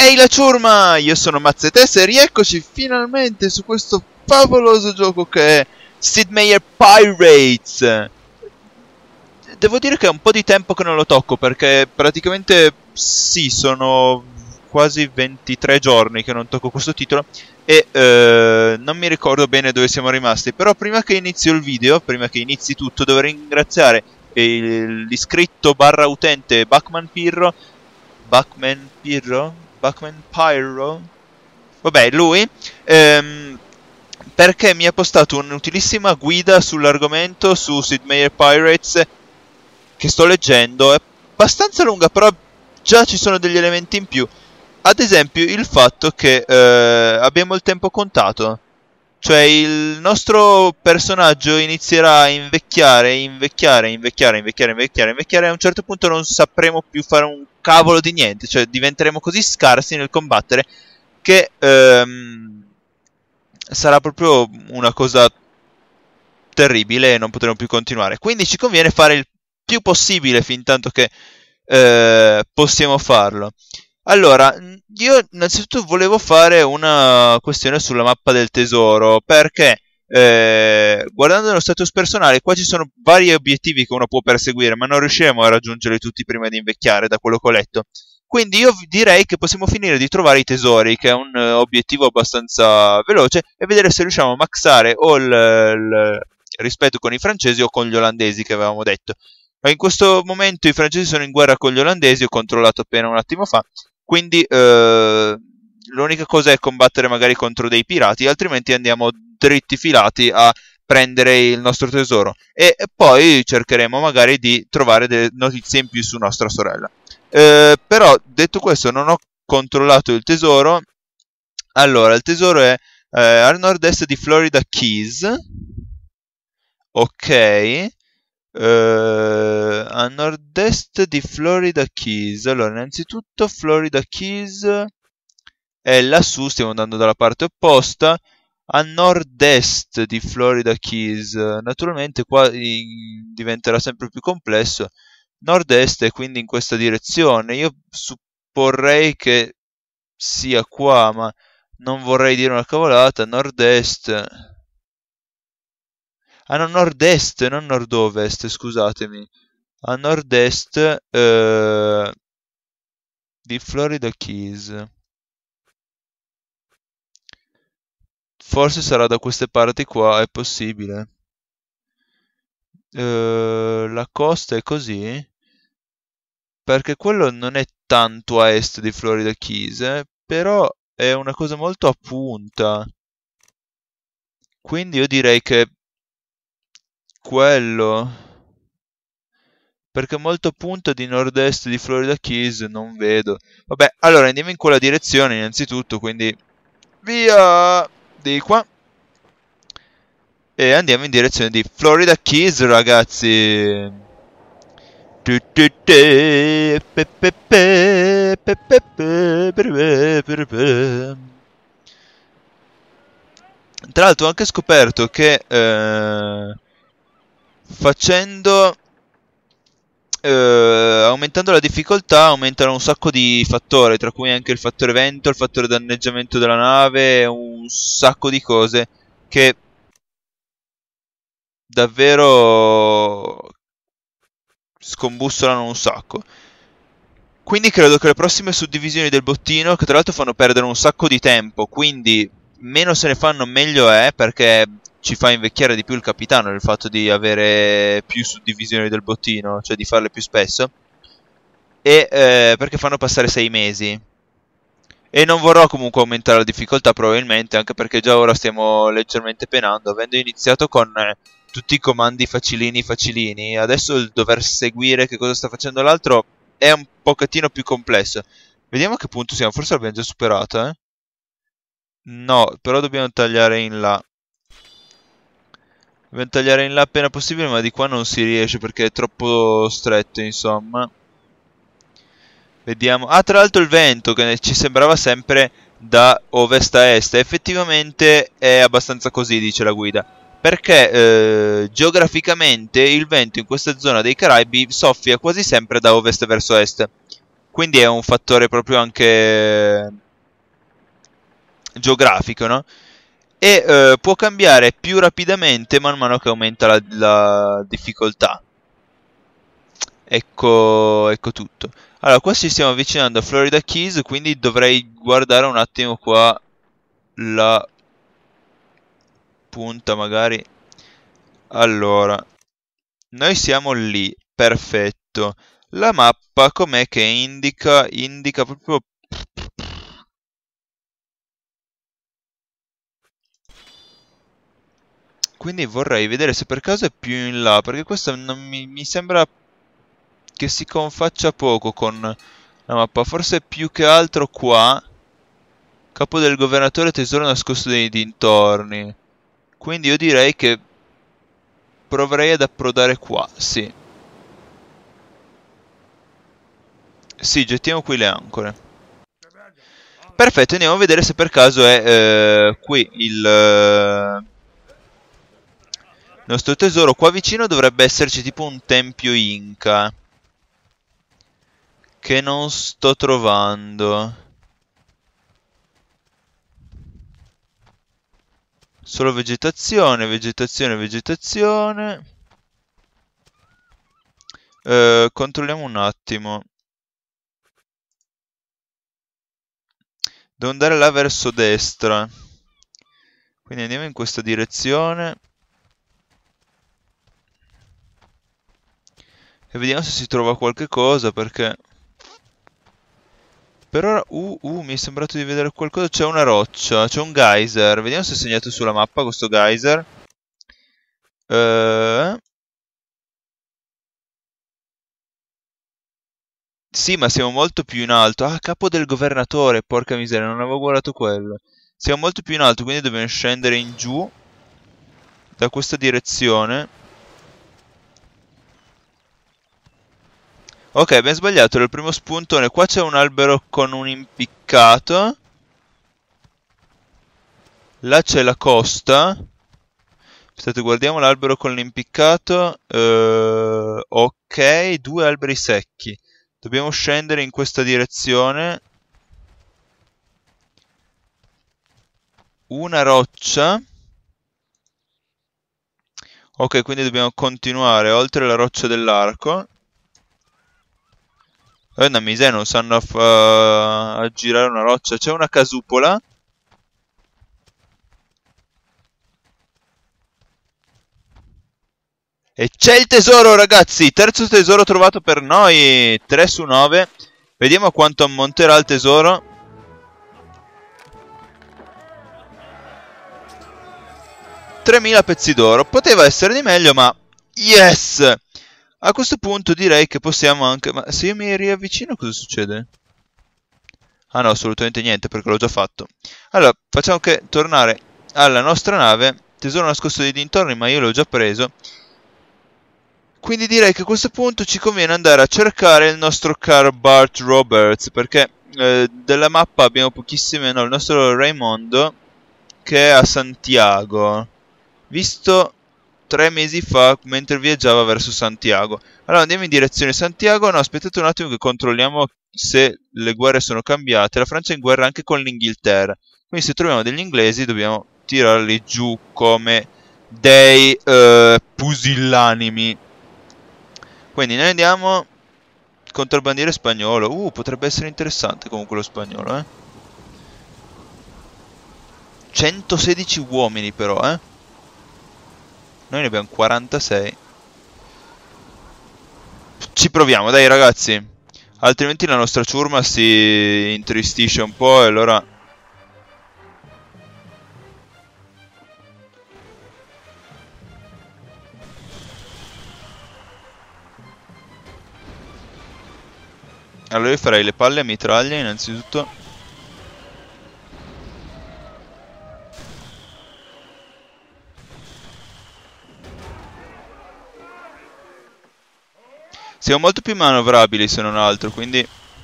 Ehi la ciurma! Io sono Mazzetes e rieccoci finalmente su questo favoloso gioco che è Sid Meier Pirates! Devo dire che è un po' di tempo che non lo tocco perché praticamente sì, sono quasi 23 giorni che non tocco questo titolo e non mi ricordo bene dove siamo rimasti, però prima che inizio il video, prima che inizi tutto, devo ringraziare l'iscritto barra utente Bachman Pirro. Vabbè, lui, perché mi ha postato un'utilissima guida sull'argomento su Sid Meier Pirates che sto leggendo. È abbastanza lunga, però già ci sono degli elementi in più. Ad esempio il fatto che abbiamo il tempo contato. Cioè il nostro personaggio inizierà a invecchiare e a un certo punto non sapremo più fare un cavolo di niente. Cioè diventeremo così scarsi nel combattere che sarà proprio una cosa terribile e non potremo più continuare. Quindi ci conviene fare il più possibile fin tanto che possiamo farlo. Allora, io innanzitutto volevo fare una questione sulla mappa del tesoro, perché guardando lo status personale, qua ci sono vari obiettivi che uno può perseguire, ma non riusciremo a raggiungerli tutti prima di invecchiare, da quello che ho letto. Quindi io direi che possiamo finire di trovare i tesori, che è un obiettivo abbastanza veloce, e vedere se riusciamo a maxare o il rispetto con i francesi o con gli olandesi che avevamo detto. Ma in questo momento i francesi sono in guerra con gli olandesi, ho controllato appena un attimo fa. Quindi l'unica cosa è combattere magari contro dei pirati, altrimenti andiamo dritti filati a prendere il nostro tesoro. E poi cercheremo magari di trovare delle notizie in più su nostra sorella. Però, detto questo, non ho controllato il tesoro. Allora, il tesoro è al nord-est di Florida Keys. Ok. A nord-est di Florida Keys. Allora, innanzitutto Florida Keys è lassù, stiamo andando dalla parte opposta. A nord-est di Florida Keys, naturalmente qua diventerà sempre più complesso. Nord-est è quindi in questa direzione. Io supporrei che sia qua, ma non vorrei dire una cavolata. Nord-est. Ah no, nord-est, non nord-ovest, scusatemi. A nord-est di Florida Keys. Forse sarà da queste parti qua, è possibile. La costa è così? Perché quello non è tanto a est di Florida Keys, però è una cosa molto a punta. Quindi io direi che quello, perché molto a punta di nord-est di Florida Keys non vedo. Vabbè, allora andiamo in quella direzione innanzitutto, quindi via di qua. E andiamo in direzione di Florida Keys, ragazzi. Tra l'altro ho anche scoperto che facendo aumentando la difficoltà aumentano un sacco di fattori, tra cui anche il fattore vento, il fattore danneggiamento della nave, un sacco di cose che davvero scombussolano un sacco. Quindi credo che le prossime suddivisioni del bottino, che tra l'altro fanno perdere un sacco di tempo, quindi meno se ne fanno meglio è, perché ci fa invecchiare di più il capitano il fatto di avere più suddivisioni del bottino, cioè di farle più spesso, e perché fanno passare 6 mesi. E non vorrò comunque aumentare la difficoltà probabilmente, anche perché già ora stiamo leggermente penando, avendo iniziato con tutti i comandi facilini facilini, adesso il dover seguire che cosa sta facendo l'altro è un pochettino più complesso. Vediamo a che punto siamo, forse l'abbiamo già superata, eh? No, però dobbiamo tagliare in là. Dobbiamo tagliare in là appena possibile, ma di qua non si riesce perché è troppo stretto, insomma. Vediamo. Ah, tra l'altro il vento, che ci sembrava sempre da ovest a est. Effettivamente è abbastanza così, dice la guida. Perché geograficamente il vento in questa zona dei Caraibi soffia quasi sempre da ovest verso est. quindi è un fattore proprio anche geografico, no? E può cambiare più rapidamente man mano che aumenta la difficoltà. Ecco tutto. Allora, qua ci stiamo avvicinando a Florida Keys, quindi dovrei guardare un attimo qua la punta magari. Allora, noi siamo lì, perfetto. La mappa com'è che indica proprio. Quindi vorrei vedere se per caso è più in là, perché questo non mi sembra che si confaccia poco con la mappa. Forse più che altro qua. Capo del governatore, tesoro nascosto nei dintorni. Quindi io direi che proverei ad approdare qua, sì. Sì, gettiamo qui le ancore. Perfetto, andiamo a vedere se per caso è qui il nostro tesoro. Qua vicino dovrebbe esserci tipo un tempio Inca. Che non sto trovando. Solo vegetazione, vegetazione, vegetazione. Controlliamo un attimo. Devo andare là verso destra. Quindi andiamo in questa direzione. E vediamo se si trova qualche cosa, perché per ora mi è sembrato di vedere qualcosa. C'è una roccia, c'è un geyser. Vediamo se è segnato sulla mappa questo geyser. Sì, ma siamo molto più in alto. Ah, capo del governatore, porca miseria, non avevo guardato quello. Siamo molto più in alto, quindi dobbiamo scendere in giù da questa direzione. Ok, abbiamo sbagliato, era il primo spuntone. Qua c'è un albero con un impiccato. Là c'è la costa. Aspettate, guardiamo l'albero con l'impiccato. Ok, 2 alberi secchi. Dobbiamo scendere in questa direzione. Una roccia. Ok, quindi dobbiamo continuare oltre la roccia dell'arco. Una miseria, non sanno a girare una roccia. C'è una casupola. E c'è il tesoro, ragazzi! Terzo tesoro trovato per noi. 3 su 9. Vediamo a quanto ammonterà il tesoro. 3000 pezzi d'oro. Poteva essere di meglio, ma yes! A questo punto direi che possiamo anche. Ma se io mi riavvicino cosa succede? Ah no, assolutamente niente, perché l'ho già fatto. Allora, facciamo che tornare alla nostra nave. Tesoro nascosto dei dintorni, ma io l'ho già preso. Quindi direi che a questo punto ci conviene andare a cercare il nostro caro Bart Roberts, perché della mappa abbiamo pochissime. No, il nostro Raimondo, che è a Santiago, visto 3 mesi fa mentre viaggiava verso Santiago. Allora andiamo in direzione Santiago. No, aspettate un attimo che controlliamo se le guerre sono cambiate. La Francia è in guerra anche con l'Inghilterra, quindi se troviamo degli inglesi dobbiamo tirarli giù come dei pusillanimi. Quindi noi andiamo. Contrabbandiere spagnolo. Potrebbe essere interessante comunque lo spagnolo, 116 uomini però, Noi ne abbiamo 46. Ci proviamo, dai ragazzi. Altrimenti la nostra ciurma si intristisce un po' e allora. Allora io farei le palle a mitraglia innanzitutto. Siamo molto più manovrabili se non altro, quindi.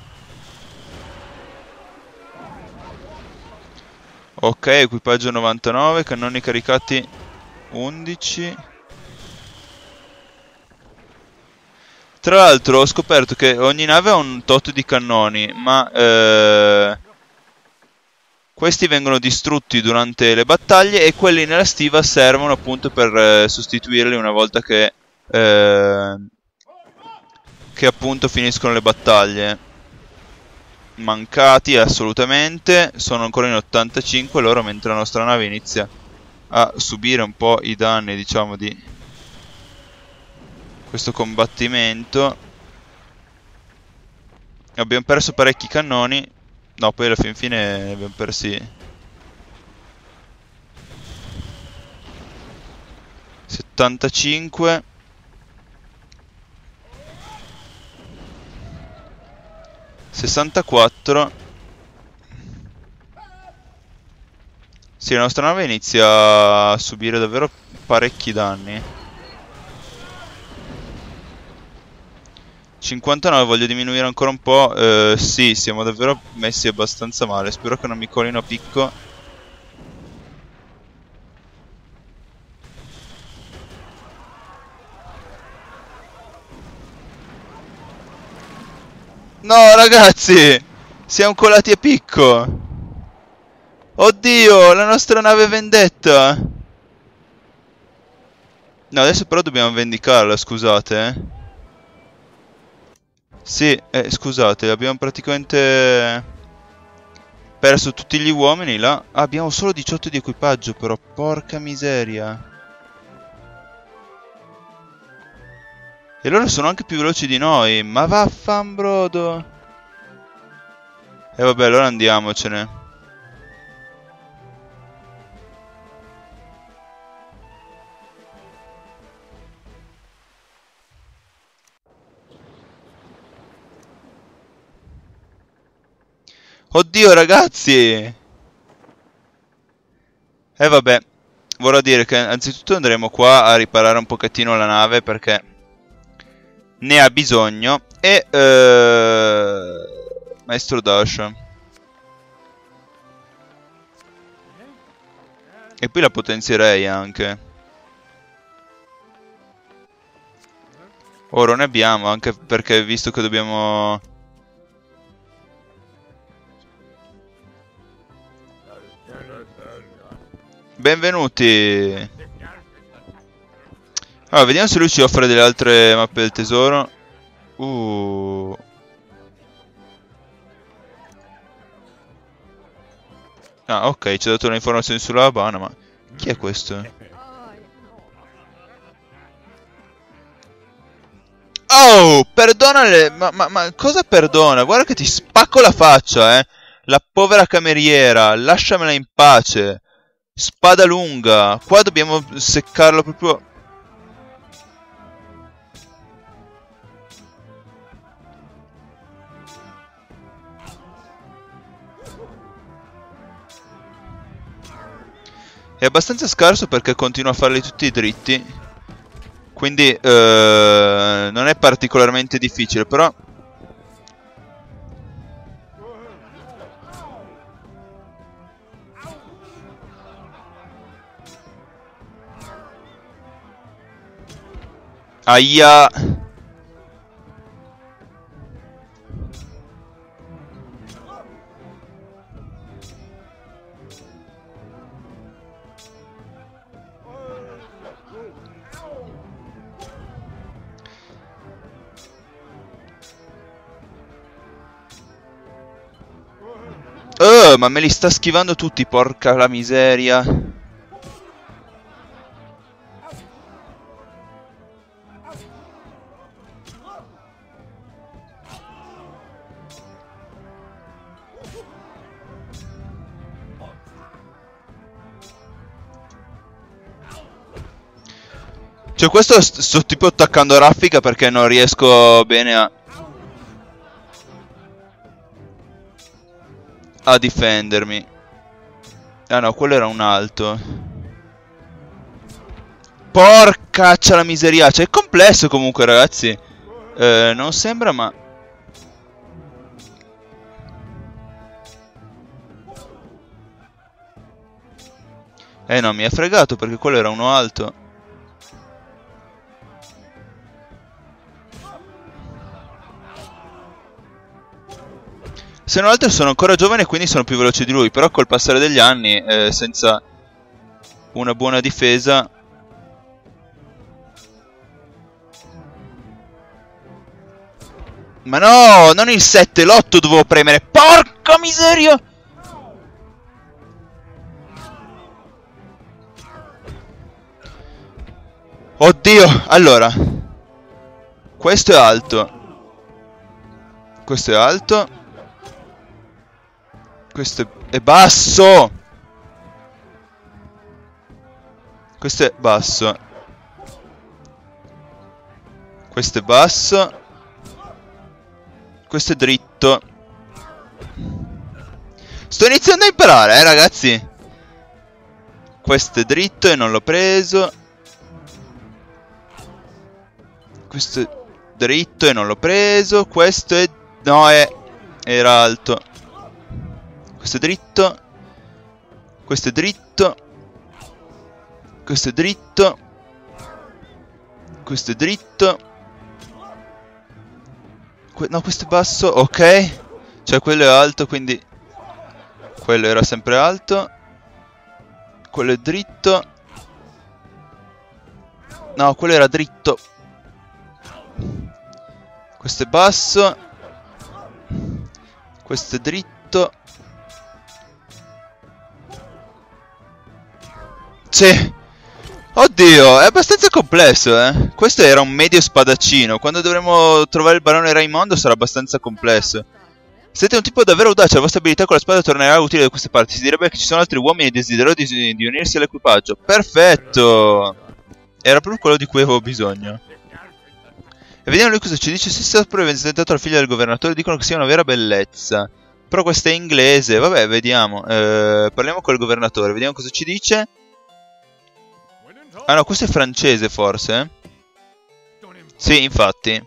Ok, equipaggio 99, cannoni caricati 11. Tra l'altro ho scoperto che ogni nave ha un tot di cannoni, ma questi vengono distrutti durante le battaglie e quelli nella stiva servono appunto per sostituirli una volta che appunto finiscono le battaglie. Mancati assolutamente, sono ancora in 85 loro, mentre la nostra nave inizia a subire un po' i danni, diciamo, di questo combattimento. Abbiamo perso parecchi cannoni. No, poi alla fin fine ne abbiamo persi 75. ...64... Sì, la nostra nave inizia a subire davvero parecchi danni. 59, voglio diminuire ancora un po'. Sì, siamo davvero messi abbastanza male. Spero che non mi colino a picco. No, ragazzi! Siamo colati a picco! Oddio, la nostra nave vendetta! No, adesso però dobbiamo vendicarla, scusate, Sì, scusate, abbiamo praticamente perso tutti gli uomini là. Ah, abbiamo solo 18 di equipaggio però, porca miseria. E loro sono anche più veloci di noi, ma vaffanbrodo. E vabbè, allora andiamocene. Oddio, ragazzi! E vabbè, vorrà dire che anzitutto andremo qua a riparare un pochettino la nave perché ne ha bisogno. E Maestro Dash. E poi la potenzierei anche. Oro ne abbiamo, anche perché visto che dobbiamo... Benvenuti! Allora, vediamo se lui ci offre delle altre mappe del tesoro. Ah, ok, ci ha dato le informazioni sulla Habana, ma... Chi è questo? Oh, perdonale, ma cosa perdona? Guarda che ti spacco la faccia, La povera cameriera, lasciamela in pace. Spada lunga, qua dobbiamo seccarlo proprio... È abbastanza scarso perché continua a farli tutti dritti. Quindi non è particolarmente difficile, però... Aia! Ma me li sta schivando tutti, porca la miseria. Cioè questo sto tipo attaccando a raffica perché non riesco bene a difendermi. Ah no, quello era un alto. Porcaccia la miseria. Cioè è complesso comunque, ragazzi. Non sembra, ma... No, mi ha fregato perché quello era uno alto. Se non altro sono ancora giovane e quindi sono più veloce di lui. Però col passare degli anni, senza una buona difesa... Ma no, non il 7, l'8 dovevo premere. Porca miseria! Oddio, allora. Questo è alto. Questo è alto. Questo è basso. Questo è basso. Questo è basso. Questo è dritto. Sto iniziando a imparare, ragazzi. Questo è dritto e non l'ho preso. Questo è dritto e non l'ho preso. Questo è... no, era alto. Questo è dritto. Questo è dritto. Questo è dritto. Questo è dritto. No, questo è basso. Ok. Cioè quello è alto, quindi... quello era sempre alto. Quello è dritto. No, quello era dritto. Questo è basso. Questo è dritto. Sì. Oddio, è abbastanza complesso, eh. Questo era un medio spadaccino. Quando dovremo trovare il barone Raimondo sarà abbastanza complesso. Siete un tipo davvero audace, la vostra abilità con la spada tornerà utile da queste parti. Si direbbe che ci sono altri uomini desiderosi di unirsi all'equipaggio. Perfetto! Era proprio quello di cui avevo bisogno. E vediamo lui cosa ci dice. Si sta pure presentato al figlio del governatore, dicono che sia una vera bellezza. Però questo è inglese, vabbè, vediamo. Parliamo col governatore, vediamo cosa ci dice. Ah no, questo è francese forse. Sì, infatti.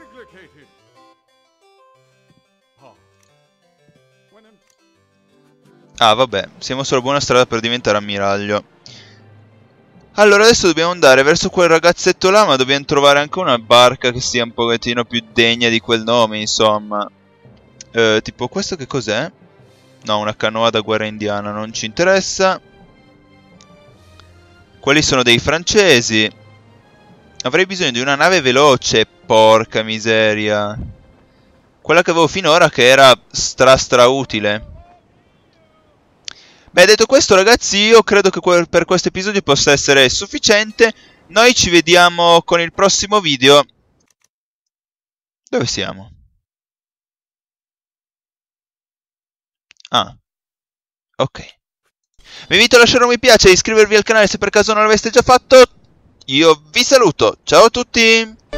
Ah, vabbè, siamo sulla buona strada per diventare ammiraglio. Allora, adesso dobbiamo andare verso quel ragazzetto là, ma dobbiamo trovare anche una barca che sia un pochettino più degna di quel nome, insomma. Tipo, questo che cos'è? No, una canoa da guerra indiana, non ci interessa. Quelli sono dei francesi. Avrei bisogno di una nave veloce, porca miseria. Quella che avevo finora che era stra utile. Beh, detto questo, ragazzi, io credo che per questo episodio possa essere sufficiente. Noi ci vediamo con il prossimo video. Dove siamo? Ah, ok. Vi invito a lasciare un mi piace e iscrivervi al canale se per caso non l'aveste già fatto. Io vi saluto. Ciao a tutti!